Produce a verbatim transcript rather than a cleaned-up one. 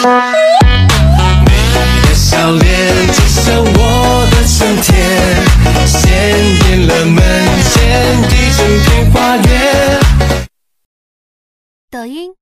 你的笑脸就像我的春天，鲜艳了门前一整片花园。 抖音。